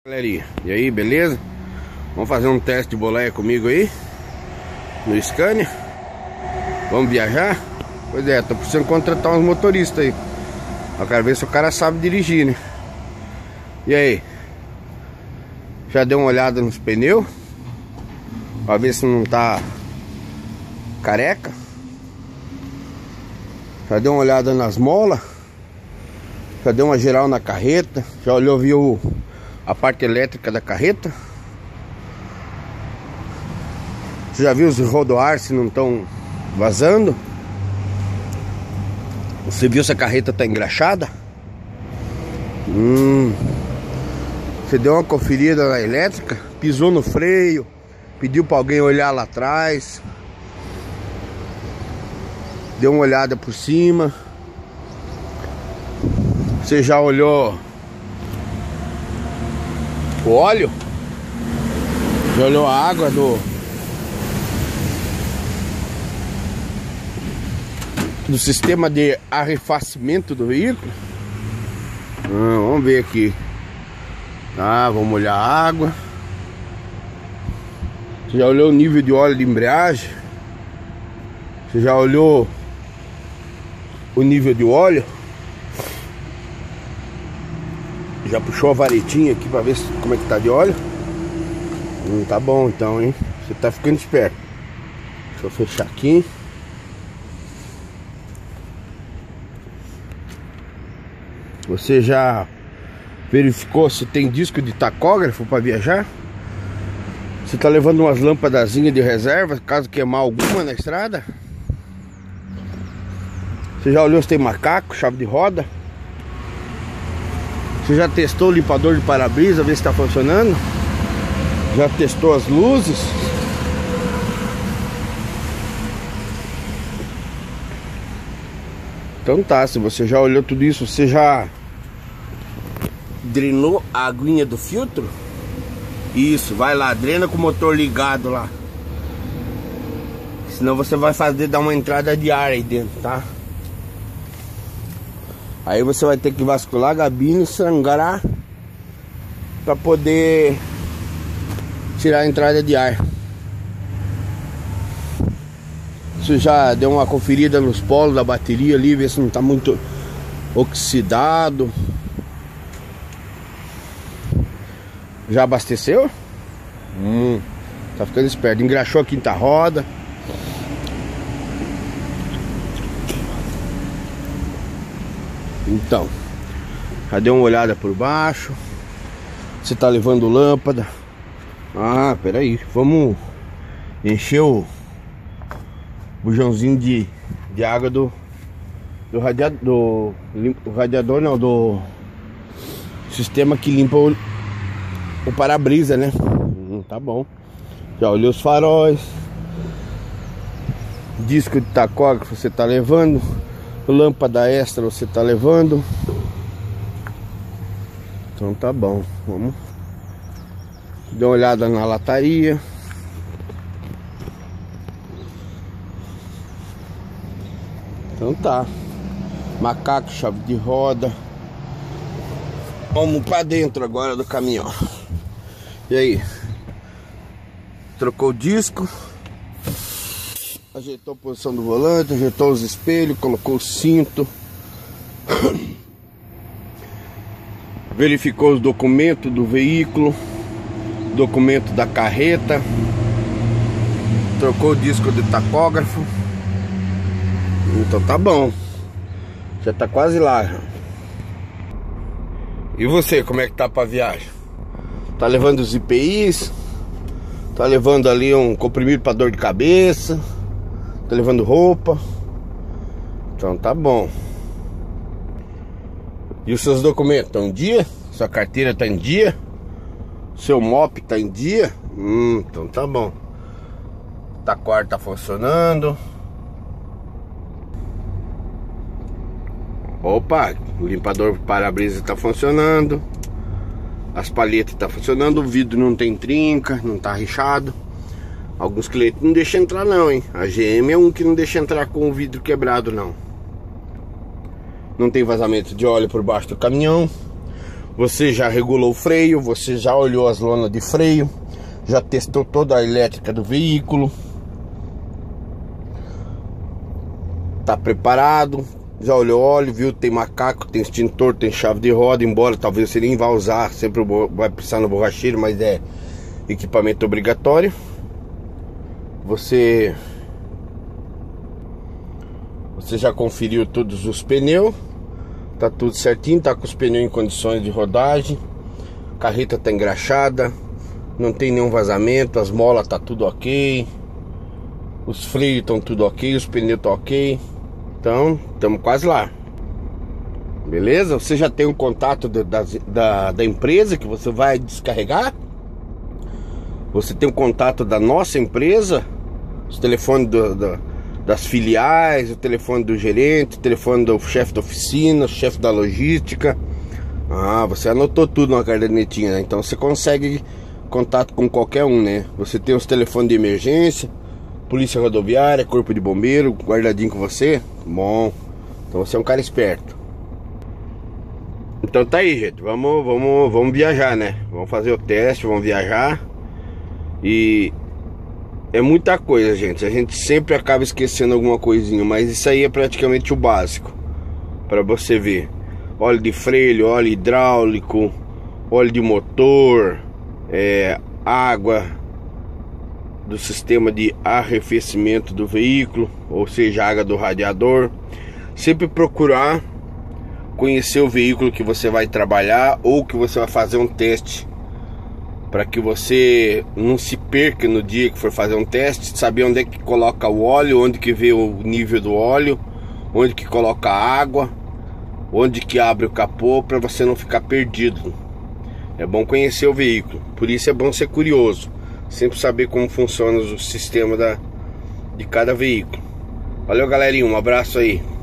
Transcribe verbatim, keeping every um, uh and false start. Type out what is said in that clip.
Galerinha, e aí, beleza? Vamos fazer um teste de boleia comigo aí no Scania. Vamos viajar? Pois é, tô precisando contratar uns motoristas aí. Eu quero ver se o cara sabe dirigir, né? E aí? Já deu uma olhada nos pneus? Pra ver se não tá careca? Já deu uma olhada nas molas? Já deu uma geral na carreta? Já olhou, viu a parte elétrica da carreta? Você já viu os rodoar se não estão vazando? Você viu se a carreta tá engraxada? Hum. Você deu uma conferida na elétrica? Pisou no freio? Pediu para alguém olhar lá atrás? Deu uma olhada por cima? Você já olhou o óleo? Já olhou a água do do sistema de arrefecimento do veículo? Ah, vamos ver aqui. Ah, vamos olhar a água. Você já olhou o nível de óleo de embreagem? Você já olhou o nível de óleo? Já puxou a varetinha aqui pra ver se, como é que tá de óleo? Hum, tá bom então, hein? Você tá ficando esperto. Deixa eu fechar aqui. Você já verificou se tem disco de tacógrafo para viajar? Você tá levando umas lâmpadazinhas de reserva caso queimar alguma na estrada? Você já olhou se tem macaco, chave de roda? Você já testou o limpador de para-brisa, ver se está funcionando? Já testou as luzes? Então tá, se você já olhou tudo isso, você já drenou a aguinha do filtro? Isso, vai lá, drena com o motor ligado lá. Senão você vai fazer dar uma entrada de ar aí dentro, tá? Aí você vai ter que vascular a gabina e sangrar para poder tirar a entrada de ar. Você já deu uma conferida nos polos da bateria ali, ver se não está muito oxidado. Já abasteceu? Hum, tá ficando esperto. Engraxou a quinta roda. Então, já deu uma olhada por baixo. Você tá levando lâmpada? Ah, peraí, vamos encher o bujãozinho de, de água do do radiador, do, do radiador não, do sistema que limpa o, o para-brisa, né? Hum, tá bom. Já olhou os faróis. Disco de tacógrafo você tá levando. Lâmpada extra você tá levando. Então tá bom. Vamos dar uma olhada na lataria. Então tá. Macaco, chave de roda. Vamos pra dentro agora do caminhão. E aí? Trocou o disco. Ajeitou a posição do volante, ajeitou os espelhos, colocou o cinto. Verificou os documentos do veículo, documento da carreta. Trocou o disco de tacógrafo. Então tá bom. Já tá quase lá. E você, como é que tá pra viagem? Tá levando os I P Is? Tá levando ali um comprimido pra dor de cabeça? Tá levando roupa? Então tá bom. E os seus documentos estão em dia? Sua carteira tá em dia? Seu mop tá em dia? Hum, então tá bom. Taquar tá funcionando. Opa, o limpador para-brisa tá funcionando. As palhetas tá funcionando. O vidro não tem trinca, não tá rixado. Alguns clientes não deixam entrar não, hein? A G M é um que não deixa entrar com o vidro quebrado não. Não tem vazamento de óleo por baixo do caminhão. Você já regulou o freio, você já olhou as lonas de freio, já testou toda a elétrica do veículo, tá preparado, já olhou óleo, viu, tem macaco, tem extintor, tem chave de roda, embora talvez você nem vá usar, sempre vai precisar no borracheiro, mas é equipamento obrigatório. Você Você já conferiu todos os pneus, tá tudo certinho, tá com os pneus em condições de rodagem, carreta tá engraxada, não tem nenhum vazamento, as molas tá tudo ok, os freios estão tudo ok, os pneus estão ok. Então, estamos quase lá. Beleza? Você já tem um contato da, da, da empresa que você vai descarregar? Você tem um contato da nossa empresa? Os telefones do, do, das filiais, o telefone do gerente, o telefone do chefe da oficina, o chefe da logística. Ah, você anotou tudo na cadernetinha, né? Então você consegue contato com qualquer um, né? Você tem os telefones de emergência, polícia rodoviária, corpo de bombeiro guardadinho com você. Bom, então você é um cara esperto. Então tá aí, gente, vamos, vamos, vamos viajar, né? Vamos fazer o teste, vamos viajar. E é muita coisa, gente. A gente sempre acaba esquecendo alguma coisinha, mas isso aí é praticamente o básico para você ver. Óleo de freio, óleo hidráulico, óleo de motor, é, água do sistema de arrefecimento do veículo, ou seja, água do radiador. Sempre procurar conhecer o veículo que você vai trabalhar ou que você vai fazer um teste, para que você não se perca no dia que for fazer um teste, saber onde é que coloca o óleo, onde que vê o nível do óleo, onde que coloca a água, onde que abre o capô, para você não ficar perdido. É bom conhecer o veículo, por isso é bom ser curioso, sempre saber como funciona o sistema da, de cada veículo. Valeu, galerinha, um abraço aí.